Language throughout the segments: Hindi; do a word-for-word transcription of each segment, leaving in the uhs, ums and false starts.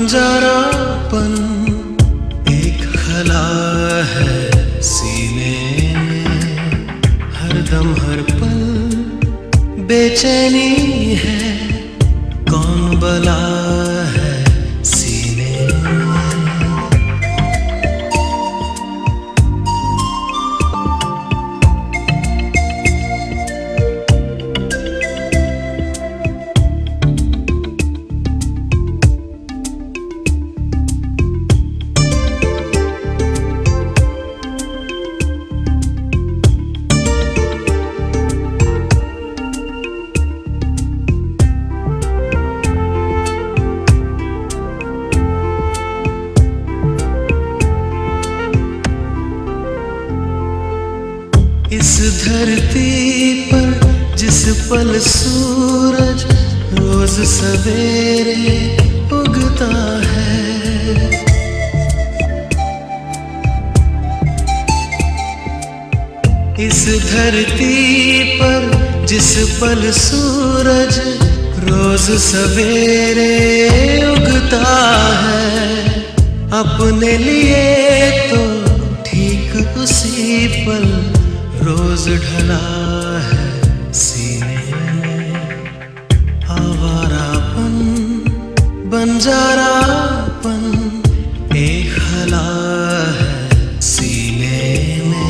बंजारापन एक खला है सीने में, हरदम हर पल बेचैनी है, कौन बला है सीने में। इस धरती पर जिस पल सूरज रोज सवेरे उगता है, इस धरती पर जिस पल सूरज रोज सवेरे उगता है, अपने लिए तो ठीक उसी पल रोज ढला है सीने में। आवारापन बंजारापन एक खला है सीने में।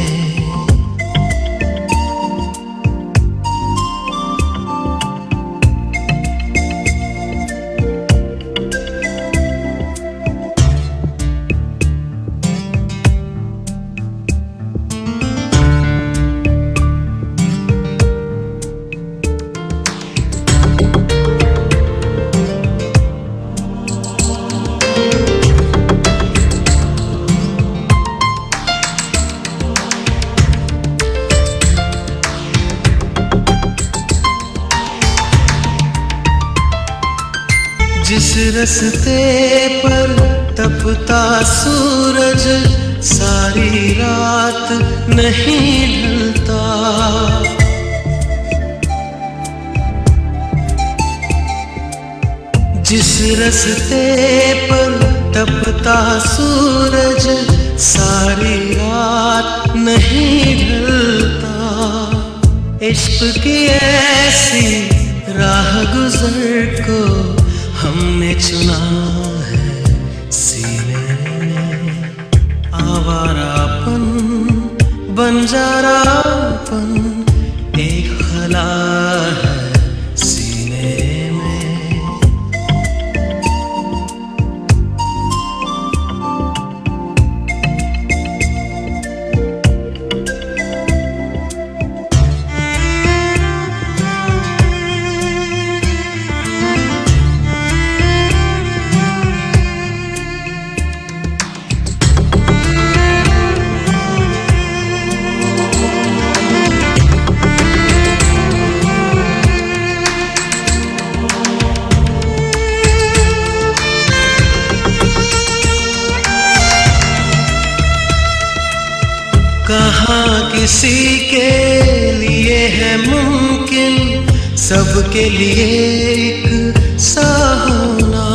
जिस रस्ते पर तपता सूरज सारी रात नहीं ढलता, जिस रस्ते पर तपता सूरज सारी रात नहीं ढलता, इश्क की ऐसी राह गुजर को हमने चुना है सीने में। आवारापन बंजारापन एक खला है सीने में। कहाँ किसी के लिए है मुमकिन सबके लिए एक सा होना,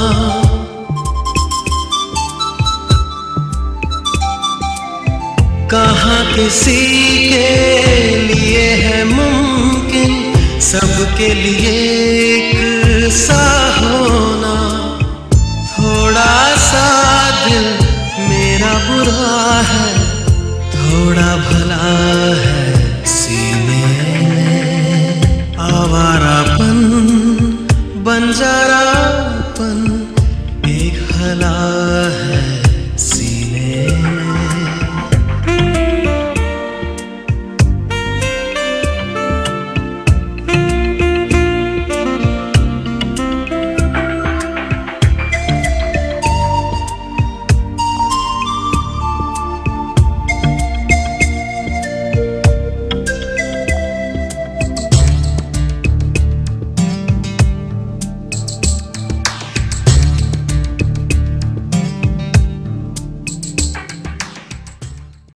कहाँ किसी के लिए है मुमकिन सबके लिए एक सा होना। थोड़ा सा दिल मेरा बुरा है, थोड़ा भला है सीने में। आवारापन बंजारापन एक खला